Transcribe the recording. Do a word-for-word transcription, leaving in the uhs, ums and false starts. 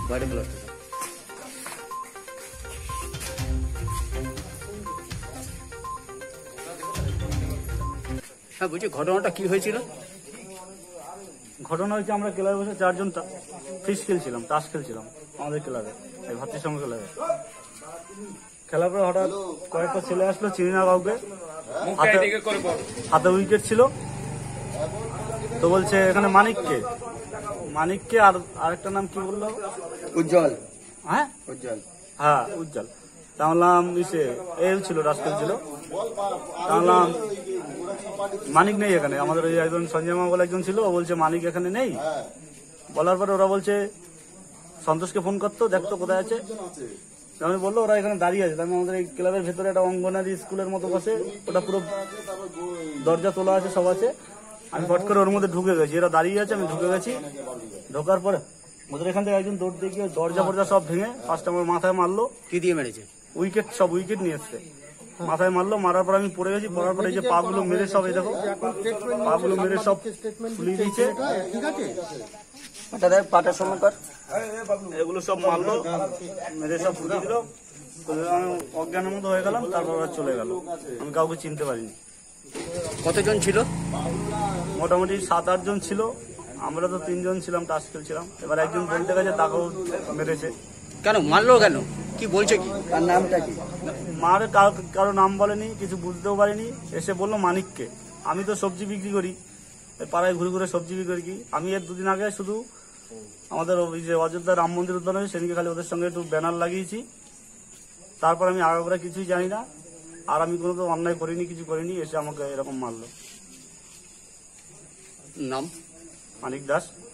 বাইরে খেলাটা হ্যাঁ বলছি ঘটনাটা কি হয়েছিল? ঘটনা হচ্ছে আমরা ক্লাবে বসে চারজন ফিস খেলছিলাম, তাস খেলছিলাম আমাদের ক্লাবে, এই ভাতৃসংঘ ক্লাবে। খেলার পর হঠাৎ কয়েকটা ছেলে আসলো, চিনি না কাউকে, হাতে উইকেট ছিল। তো বলছে এখানে মানিককে মানিককে আর আরেকটা নাম কি বললো? উজ্জ্বল। হ্যাঁ উজ্জ্বল, হ্যাঁ উজ্জ্বল। তা বললাম ইসে এল ছিল, রাস্কেল ছিল। তা বললাম মানিক নেই এখানে। আমাদের ওই একজন সঞ্জয় মা বলে একজন ছিল, ও বলছে মানিক এখানে নেই। বলার পরে ওরা বলছে সন্তোষকে ফোন করতো, দেখতো কোথায় আছে। আমি বললো ওরা এখানে দাঁড়িয়ে আছে। আমি আমাদের এই ক্লাবের ভেতরে একটা অঙ্গনারী স্কুলের মতো বসে, ওটা পুরো দরজা তোলা আছে, সব আছে। আমি ফট করে ওর মধ্যে ঢুকে গেছি, এরা দাঁড়িয়ে আছে, আমি ঢুকে গেছি। ঢোকার পরে ওদের এখান থেকে একজন দৌড় দিয়ে গিয়ে দরজা ফরজা সব ভেঙে ফার্স্ট আমার মাথায় মারলো। কি দিয়ে মেরেছে? উইকেট, সব উইকেট নিয়ে এসছে, মাথায় মারলো। মারার পর আমি পড়ে গেছি। পড়ার পরে এই যে পাগুলো মেরে সব, এই দেখো পাগুলো মেরে সব ফুলিয়ে দিচ্ছে, পাটার সময় কর এগুলো সব মারলো, মেরে সব ফুলিয়ে দিল। আমি অজ্ঞানের মতো হয়ে গেলাম। তারপর ওরা চলে গেল, আমি কাউকে চিনতে পারিনি। কতজন ছিল? মোটামুটি সাত আট জন ছিল। আমরা তো তিনজন ছিলাম, তাস খেলছিলাম। এবার একজন বলতে গেছে, তাকেও মেরেছে। কেন মারলো? কেন কি বলছে? কি তার নামটা কি? মারে কারো নাম বলেনি, কিছু বুঝতেও পারিনি। এসে বললো মানিককে। আমি তো সবজি বিক্রি করি, পাড়ায় ঘুরে ঘুরে সবজি বিক্রি করি। আমি এর দুদিন আগে শুধু আমাদের ওই যে অযোধ্যা রাম মন্দির উদ্যানে সেদিকে খালি ওদের সঙ্গে একটু ব্যানার লাগিয়েছি। তারপর আমি আগাগোড়া কিছুই জানি না, আর আমি কোনো তো অন্যায় করিনি, কিছু করিনি। এসে আমাকে এরকম মারলো। নাম? মানিক দাস।